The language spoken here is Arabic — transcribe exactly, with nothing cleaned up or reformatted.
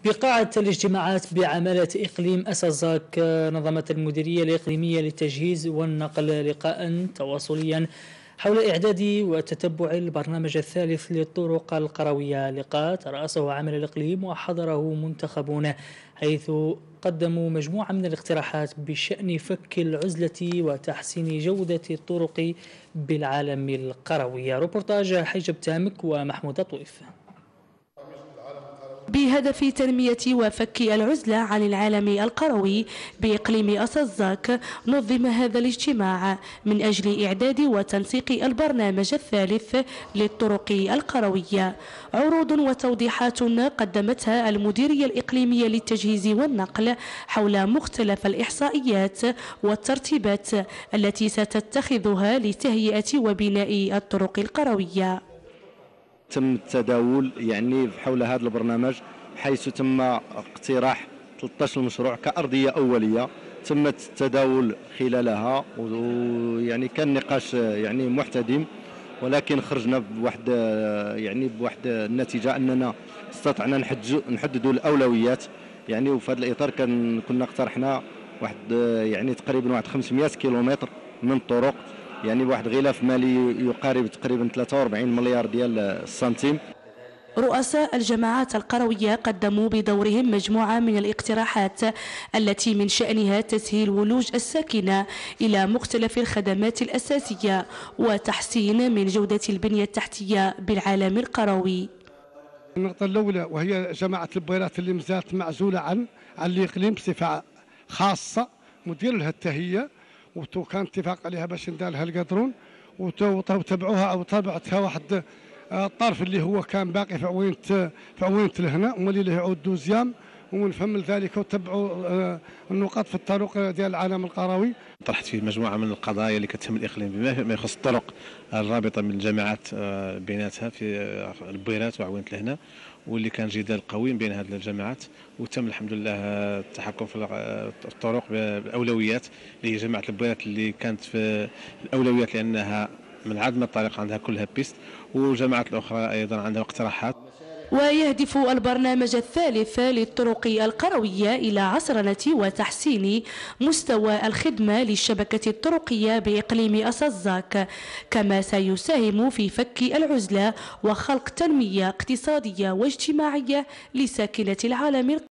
بقاعة الاجتماعات بعمالة إقليم أسازاك نظمت المديرية الإقليمية للتجهيز والنقل لقاء تواصليا حول إعداد وتتبع البرنامج الثالث للطرق القروية. لقاء ترأسه عمل الإقليم وحضره منتخبون، حيث قدموا مجموعة من الاقتراحات بشأن فك العزلة وتحسين جودة الطرق بالعالم القروي. روبورتاج حجب تامك ومحمود طويف. بهدف تنمية وفك العزلة عن العالم القروي بإقليم أسازاك، نظم هذا الاجتماع من أجل إعداد وتنسيق البرنامج الثالث للطرق القروية. عروض وتوضيحات قدمتها المديرية الإقليمية للتجهيز والنقل حول مختلف الإحصائيات والترتيبات التي ستتخذها لتهيئة وبناء الطرق القروية. تم التداول يعني حول هذا البرنامج، حيث تم اقتراح ثلاثة عشر مشروع كأرضية أولية تم التداول خلالها، ويعني كان نقاش يعني محتدم، ولكن خرجنا بواحد يعني بواحد النتيجة أننا استطعنا نحددوا الأولويات يعني. وفي هذا الإطار كان كنا اقترحنا واحد يعني تقريبا واحد خمسمائة كيلومتر من الطرق، يعني بواحد غلاف مالي يقارب تقريبا ثلاثة وأربعين مليار ديال السنتيم. رؤساء الجماعات القروية قدموا بدورهم مجموعة من الاقتراحات التي من شأنها تسهيل ولوج الساكنة إلى مختلف الخدمات الأساسية وتحسين من جودة البنية التحتية بالعالم القروي. النقطة الأولى وهي جماعة البويرات اللي مازالت معزولة عن عن الإقليم بصفة خاصة، مدير لها التهيئة وكان اتفاق عليها باش ندار لها القطرون، وتبعوها او تابعتها واحد الطرف اللي هو كان باقي في عوينة في عوينة لهنا، ومن اللي يعود دوزيام، ومن فم ذلك وتبعوا النقاط في الطرق ديال العالم القروي. طرحت فيه مجموعه من القضايا اللي كتهم الاقليم بما يخص الطرق الرابطه من الجماعات بيناتها في البويرات وعوينة لهنا، واللي كان جدال قوي بين هذه الجماعات، وتم الحمد لله التحكم في الطرق بالاولويات اللي هي جماعه البويرات اللي كانت في الاولويات لانها من عدم الطريق عندها كلها بيست، والجماعات الاخرى ايضا عندها اقتراحات. ويهدف البرنامج الثالث للطرق القروية إلى عصرنة وتحسين مستوى الخدمة للشبكة الطرقية بإقليم أسازاك، كما سيساهم في فك العزلة وخلق تنمية اقتصادية واجتماعية لساكنة العالم.